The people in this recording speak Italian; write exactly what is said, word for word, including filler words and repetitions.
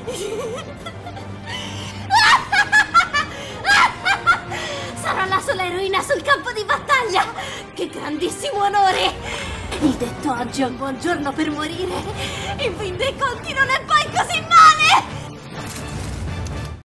Sarò la sola eroina sul campo di battaglia! Che grandissimo onore! Il detto oggi è un buon giorno per morire! In fin dei conti non è poi così male!